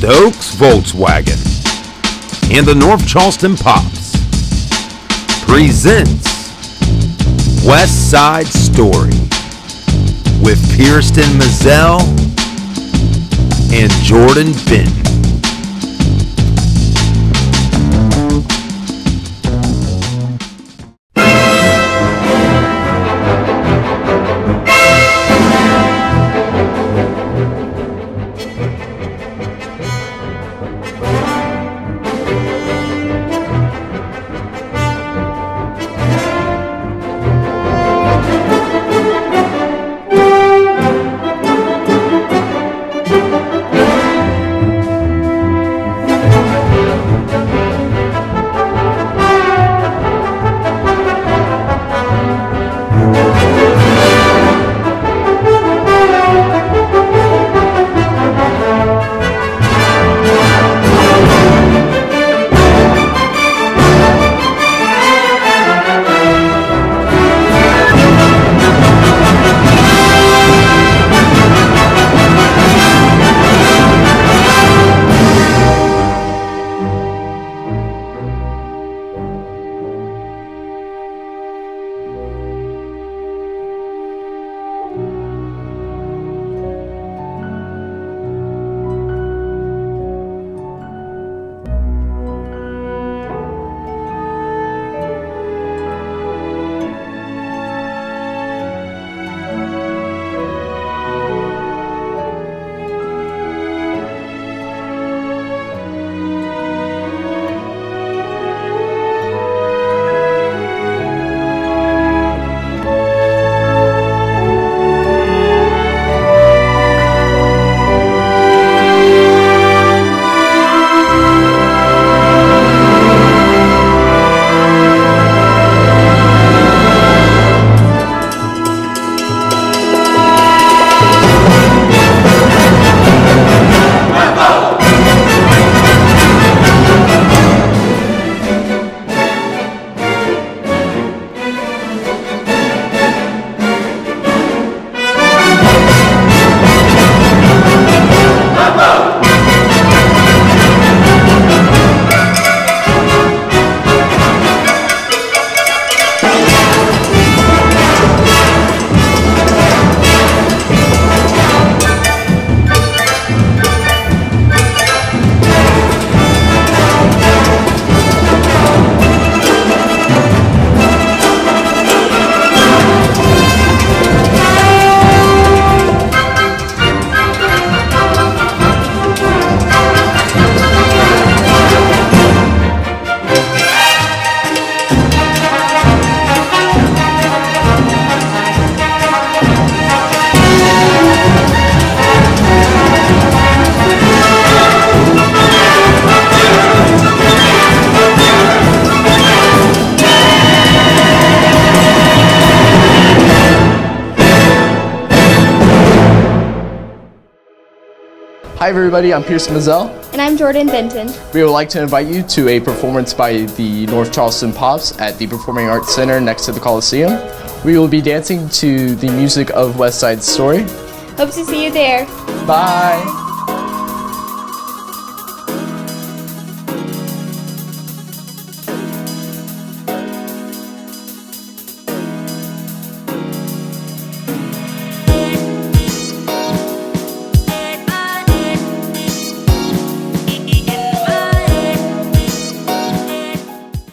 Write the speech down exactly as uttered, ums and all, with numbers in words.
Stokes Volkswagen and the North Charleston Pops presents West Side Story with Kirsten Mazzell and Jordan Benton. Hi everybody, I'm Kirsten Mazzell. And I'm Jordan Benton. We would like to invite you to a performance by the North Charleston Pops at the Performing Arts Center next to the Coliseum. We will be dancing to the music of West Side Story. Hope to see you there. Bye!